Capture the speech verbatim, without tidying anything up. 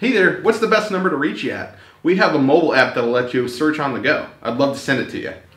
Hey there, what's the best number to reach you at? We have a mobile app that'll let you search on the go. I'd love to send it to you.